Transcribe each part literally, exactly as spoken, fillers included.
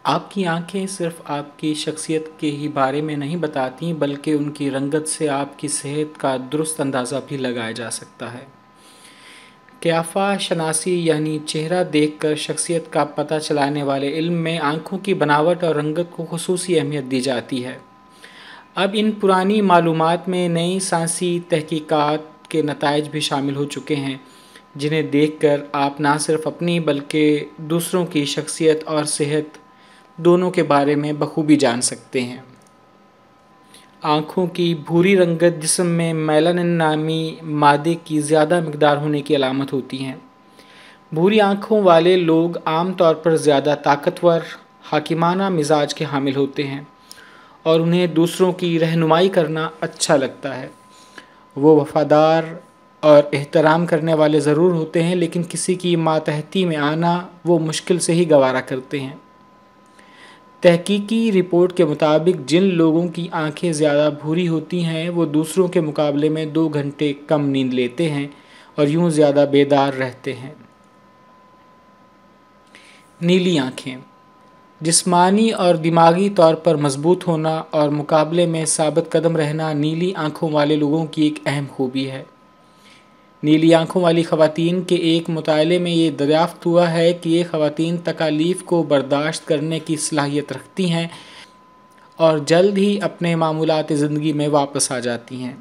آپ کی آنکھیں صرف آپ کی شخصیت کے ہی بارے میں نہیں بتاتی بلکہ ان کی رنگت سے آپ کی صحت کا درست اندازہ بھی لگایا جا سکتا ہے۔ قیافہ شناسی یعنی چہرہ دیکھ کر شخصیت کا پتہ چلانے والے علم میں آنکھوں کی بناوٹ اور رنگت کو خصوصی اہمیت دی جاتی ہے۔ اب ان پرانی معلومات میں نئی سائنسی تحقیقات کے نتائج بھی شامل ہو چکے ہیں، جنہیں دیکھ کر آپ نہ صرف اپنی بلکہ دوسروں کی شخصیت اور صحت دونوں کے بارے میں بخوبی جان سکتے ہیں۔ آنکھوں کی بھوری رنگت جسم میں میلانن نامی مادے کی زیادہ مقدار ہونے کی علامت ہوتی ہے۔ بھوری آنکھوں والے لوگ عام طور پر زیادہ طاقتور، حاکمانہ مزاج کے حامل ہوتے ہیں اور انہیں دوسروں کی رہنمائی کرنا اچھا لگتا ہے۔ وہ وفادار اور احترام کرنے والے ضرور ہوتے ہیں، لیکن کسی کی ماتحتی میں آنا وہ مشکل سے ہی گوارا کرتے ہیں۔ تحقیقی رپورٹ کے مطابق جن لوگوں کی آنکھیں زیادہ بھوری ہوتی ہیں وہ دوسروں کے مقابلے میں دو گھنٹے کم نیند لیتے ہیں اور یوں زیادہ بیدار رہتے ہیں۔ نیلی آنکھیں جسمانی اور دماغی طور پر مضبوط ہونا اور مقابلے میں ثابت قدم رہنا نیلی آنکھوں والے لوگوں کی ایک اہم خوبی ہے۔ نیلی آنکھوں والی خواتین کے ایک مطالعے میں یہ دریافت ہوا ہے کہ یہ خواتین تکالیف کو برداشت کرنے کی صلاحیت رکھتی ہیں اور جلد ہی اپنے معمولات زندگی میں واپس آ جاتی ہیں۔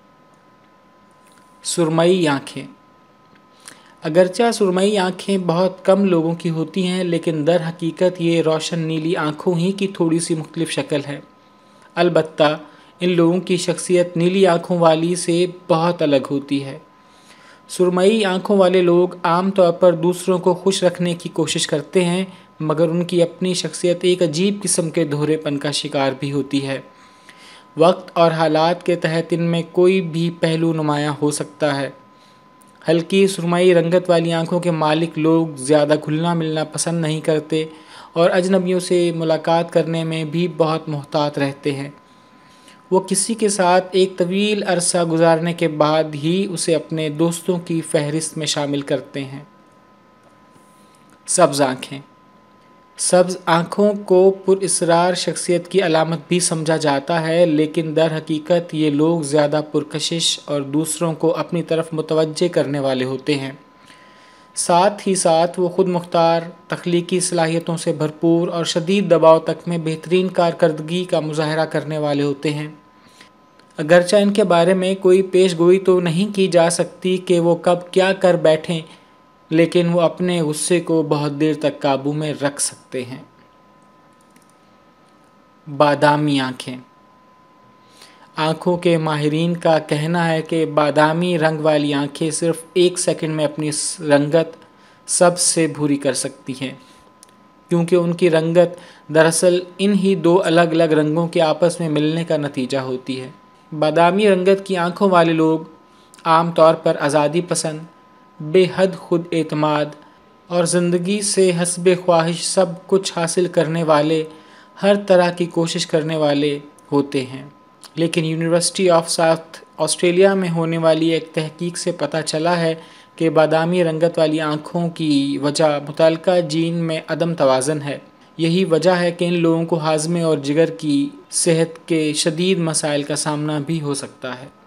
سرمئی آنکھیں اگرچہ سرمئی آنکھیں بہت کم لوگوں کی ہوتی ہیں، لیکن در حقیقت یہ روشن نیلی آنکھوں ہی کی تھوڑی سی مختلف شکل ہے۔ البتہ ان لوگوں کی شخصیت نیلی آنکھوں والی سے بہت الگ ہوتی ہے۔ سرمئی آنکھوں والے لوگ عام طور پر دوسروں کو خوش رکھنے کی کوشش کرتے ہیں، مگر ان کی اپنی شخصیت ایک عجیب قسم کے دہرے پن کا شکار بھی ہوتی ہے۔ وقت اور حالات کے تحت ان میں کوئی بھی پہلو نمایاں ہو سکتا ہے۔ ہلکی سرمئی رنگت والی آنکھوں کے مالک لوگ زیادہ گھلنا ملنا پسند نہیں کرتے اور اجنبیوں سے ملاقات کرنے میں بھی بہت محتاط رہتے ہیں۔ وہ کسی کے ساتھ ایک طویل عرصہ گزارنے کے بعد ہی اسے اپنے دوستوں کی فہرست میں شامل کرتے ہیں۔ سبز آنکھیں سبز آنکھوں کو پراسرار شخصیت کی علامت بھی سمجھا جاتا ہے، لیکن در حقیقت یہ لوگ زیادہ پرکشش اور دوسروں کو اپنی طرف متوجہ کرنے والے ہوتے ہیں۔ ساتھ ہی ساتھ وہ خود مختار، تخلیقی صلاحیتوں سے بھرپور اور شدید دباؤ تک میں بہترین کارکردگی کا مظاہرہ کرنے والے ہوتے ہیں۔ اگرچہ ان کے بارے میں کوئی پیش گوئی تو نہیں کی جا سکتی کہ وہ کب کیا کر بیٹھیں، لیکن وہ اپنے غصے کو بہت دیر تک قابو میں رکھ سکتے ہیں۔ بادامی آنکھیں آنکھوں کے ماہرین کا کہنا ہے کہ بادامی رنگ والی آنکھیں صرف ایک سیکنڈ میں اپنی رنگت سبز سے بھوری کر سکتی ہیں، کیونکہ ان کی رنگت دراصل ان ہی دو الگ الگ رنگوں کے آپس میں ملنے کا نتیجہ ہوتی ہے۔ بادامی رنگت کی آنکھوں والے لوگ عام طور پر آزادی پسند، بے حد خود اعتماد اور زندگی سے حسب خواہش سب کچھ حاصل کرنے والے، ہر طرح کی کوشش کرنے والے ہوتے ہیں۔ لیکن یونیورسٹی آف ساؤتھ آسٹریلیا میں ہونے والی ایک تحقیق سے پتہ چلا ہے کہ بادامی رنگت والی آنکھوں کی وجہ متعلقہ جین میں عدم توازن ہے۔ یہی وجہ ہے کہ ان لوگوں کو ہاضمے اور جگر کی صحت کے شدید مسائل کا سامنا بھی ہو سکتا ہے۔